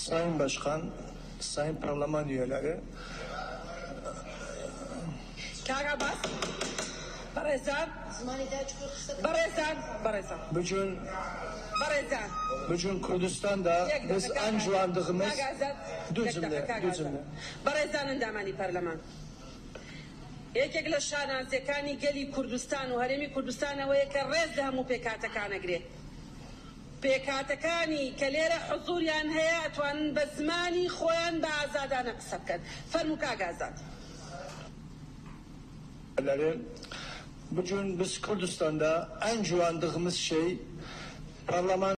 Sayın Başkan, Sayın Parlaman üyeleri. Kagabas. Barezan. Barezan. Bugün Kürdistan'da biz anjuandığımız düzümle. Barezan'ın damani parlaman. یەکێک لە شانازیەکانی گەلی کوردستان و هەرێمی کوردستانەوەیە کە ڕێز لە هەموو پێکهاتەکانەگرێ. پێکهاتەکانی کە لێرە حوزوریان هەیە ئەتوانن بە زمانی خۆیان بە ئازادانە قسە بکەن. فەرموو کاک ئازاد. Bugün biz Kürdistan'da anjuandığımız şey parlaman